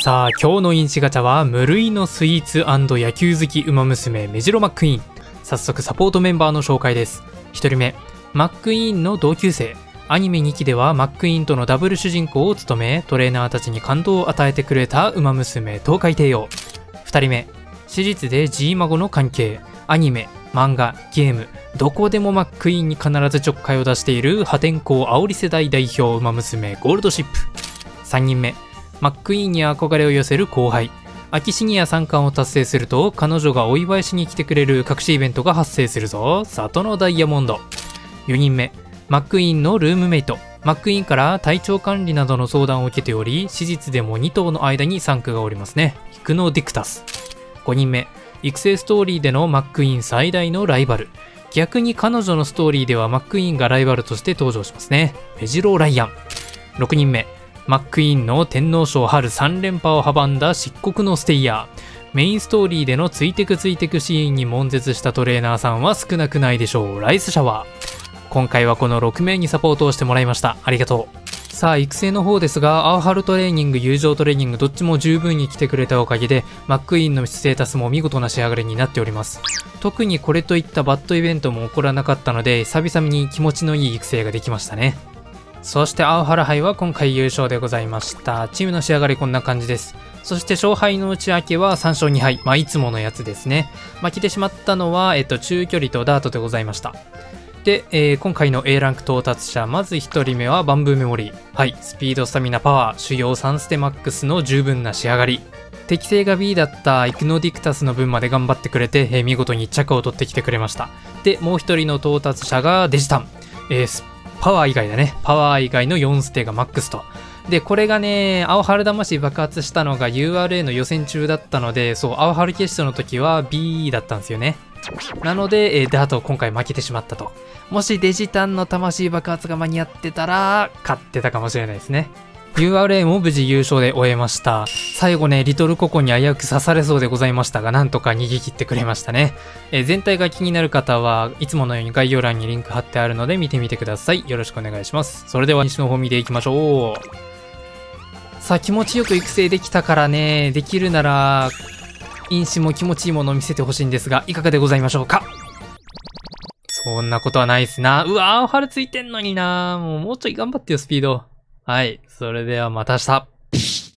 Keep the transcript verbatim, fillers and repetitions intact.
さあ、今日の飲酒ガチャは、無類のスイーツ&野球好きウマ娘、メジロマックイーン。早速、サポートメンバーの紹介です。ひとりめ、マックイーンの同級生。アニメにきではマックイーンとのダブル主人公を務め、トレーナーたちに感動を与えてくれたウマ娘、東海帝王。ふたりめ、史実で G 孫の関係。アニメ、漫画、ゲーム、どこでもマックイーンに必ずちょっかいを出している破天荒煽り世代代表ウマ娘、ゴールドシップ。さんにんめ、マックイーンに憧れを寄せる後輩。秋シニアさん冠を達成すると、彼女がお祝いしに来てくれる隠しイベントが発生するぞ。里のダイヤモンド。よにんめ、マックイーンのルームメイト。マックイーンから体調管理などの相談を受けており、史実でもに頭の間にさん区がおりますね。ヒクノディクタス。ごにんめ、育成ストーリーでのマックイーン最大のライバル。逆に彼女のストーリーではマックイーンがライバルとして登場しますね。メジローライアン。ろくにんめ、マックイーンの天皇賞春さん連覇を阻んだ漆黒のステイヤー。メインストーリーでのついてくついてくシーンに悶絶したトレーナーさんは少なくないでしょう。ライスシャワー。今回はこのろくめいにサポートをしてもらいました。ありがとう。さあ、育成の方ですが、アオハルトレーニング、友情トレーニング、どっちも十分に来てくれたおかげで、マックイーンのステータスも見事な仕上がりになっております。特にこれといったバッドイベントも起こらなかったので、久々に気持ちのいい育成ができましたね。そしてアオハル杯は今回優勝でございました。チームの仕上がりこんな感じです。そして勝敗の内訳はさん勝に敗。まあいつものやつですね。負けてしまったのは、えっと、中距離とダートでございました。で、えー、今回の エー ランク到達者、まずひとりめはバンブーメモリー。はい、スピード、スタミナ、パワー、主要さんステマックスの十分な仕上がり。適性が ビー だったイクノディクタスの分まで頑張ってくれて、えー、見事にいっ着を取ってきてくれました。で、もうひとりの到達者がデジタン。えー、パワー以外だね。パワー以外のよんステがマックスと。で、これがね、青春魂爆発したのが ユーアールエー の予選中だったので、そう、青春決勝の時は ビー だったんですよね。なので、えー、ダート今回負けてしまったと。もしデジタンの魂爆発が間に合ってたら、勝ってたかもしれないですね。ユーアールエー も無事優勝で終えました。最後ね、リトルココに危うく刺されそうでございましたが、なんとか逃げ切ってくれましたね。えー、全体が気になる方はいつものように概要欄にリンク貼ってあるので見てみてください。よろしくお願いします。それでは西の方見ていきましょう。さあ、気持ちよく育成できたからね、できるなら、飲酒も気持ちいいものを見せてほしいんですが、いかがでございましょうか。そんなことはないっすな。うわ、青春ついてんのにな。もう、もうちょい頑張ってよ、スピード。はい。それではまた明日。